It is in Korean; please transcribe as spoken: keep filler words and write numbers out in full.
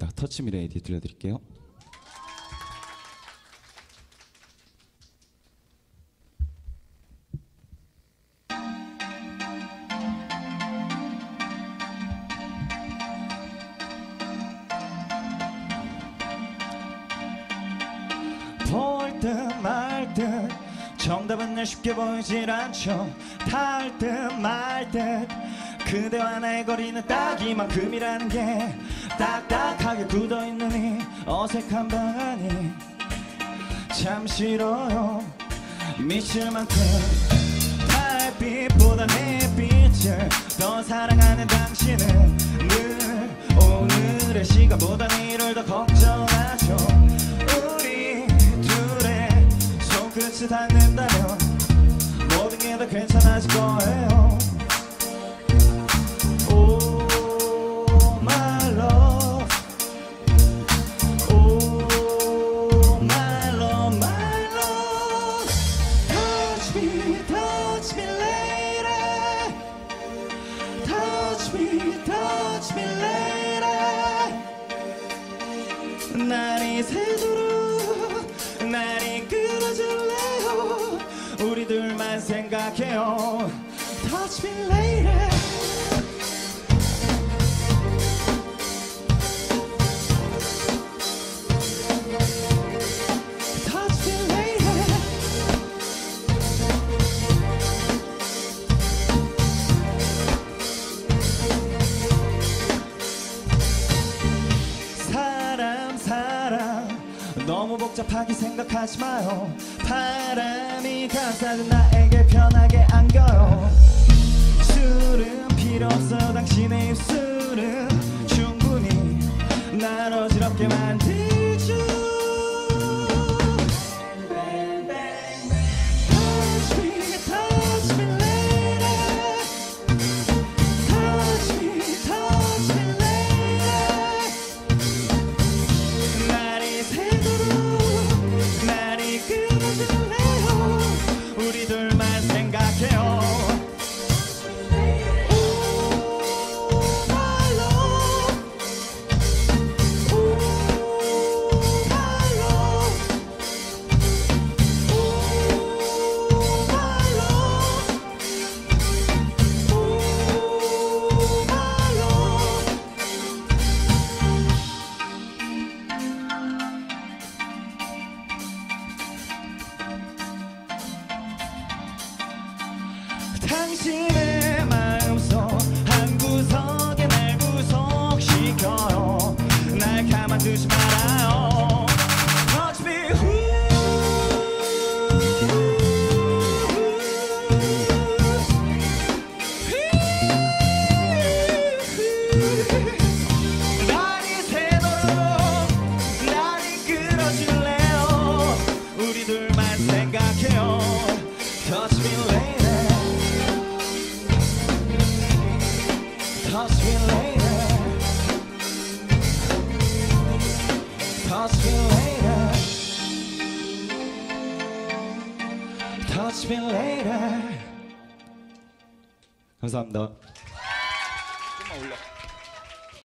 노래입니다. 터치 미 레이디 들려드릴게요. 볼 듯 말 듯 정답은 늘 쉽게 보이질 않죠. 탈 듯 말 듯 그대와 나의 거리는 딱 이만큼이라는 게 딱딱하게 굳어있는 이 어색한 방 안이 참 싫어요. 미칠 만큼 달빛보다 내 빛을 더 사랑하는 당신은 늘 오늘의 시간보다 내일을 더 걱정하죠. 우리 둘의 손끝을 닿는다면 모든 게 다 괜찮아질 거예요. Oh my love, oh my love, my love. Touch me, touch me lady, touch me, touch me lady. 날이 새도록 날이 끌어줄래요. 우리 둘만 생각해요. Touch me lady. Touch me lady. 사람 사람 너무 복잡하게 생각하지 마요. 바람이 가사는 나에게 편하게 안겨요. 술은 필요 없어. 당신의 입술은 충분히 날 어지럽게 만들죠. Touch me, touch me lady, touch me, touch me lady. 날이 새도록 날이 끊어질래요. 우리 둘만 생각해요. Oh my love, oh my love, oh my love, oh my love. 당신의 마음속 한 구석에 날 구속시켜요. 날 가만두지 말아요. Touch me, 날이 새도록 날이 끌어줄래요. 우리 둘만 생각해요. Touch me lady, touch me lady, touch me lady, touch me lady. 감사합니다.